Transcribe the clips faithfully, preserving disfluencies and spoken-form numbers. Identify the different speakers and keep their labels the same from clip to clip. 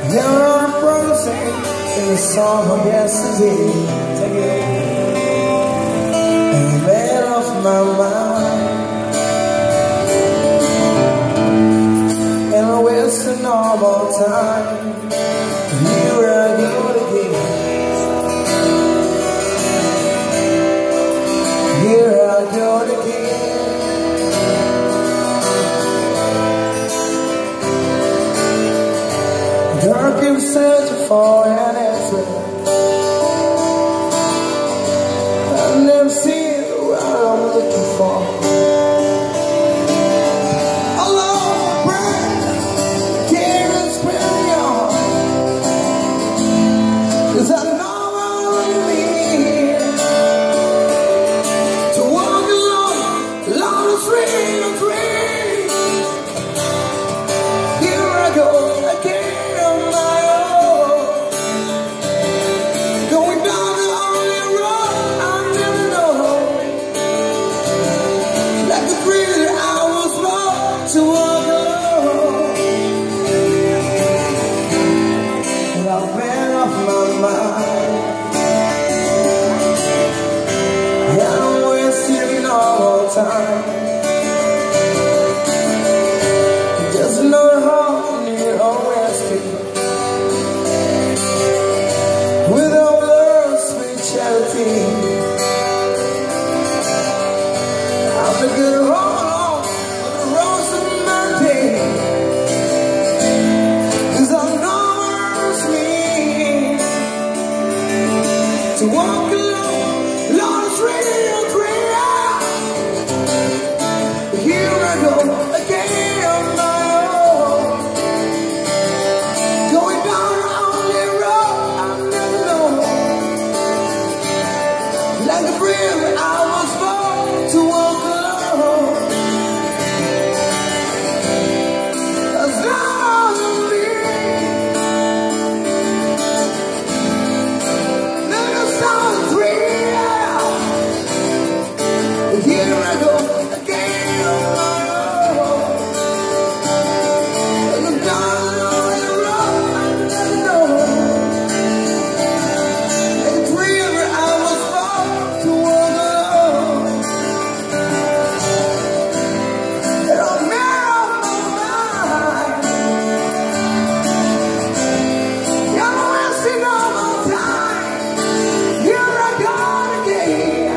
Speaker 1: You're frozen in the song of yesterday. Take it and I made off my mind, and I wasted all more time. Here I go again. Here I go again. Dark and searching for an answer. I've never seen what I'm looking for. Alone, breath, can't explain me on. 'Cause I know I'm here to walk alone, along the street of dreams. Here I go again. To walk alone, and I've been off my mind, and I'm wasting all more time. Just another heart near a rescue, with all the spirituality. I've been good all along. To walk alone, lost real prayer. Here I go again on my own, going down the only road I've never known. Like a river I was born to walk alone. 'Cause now I'm free. Here I go again on my own, and I'm down on the road I never know. And the river I was born to walk alone, and I'm made up my mind. I'm wasting all my time. Here I go again.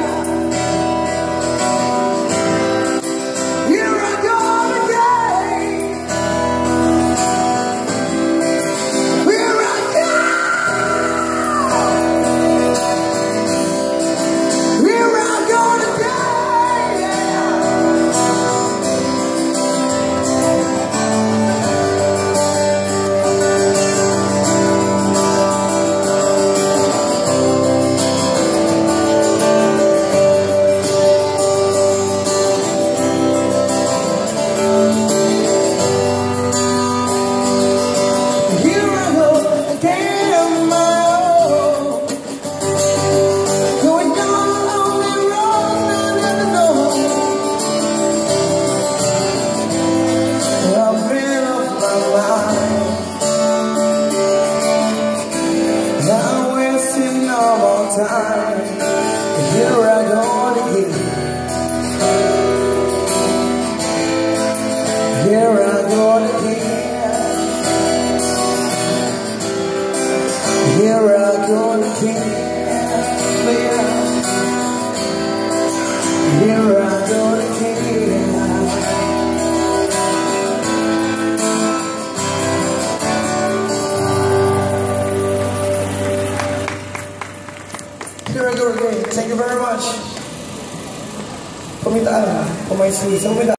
Speaker 1: Time. Here I go again. Here I go again. Here I go again. Here I go again. Here I go again. Thank you very much. Pumitaan, pumaisli.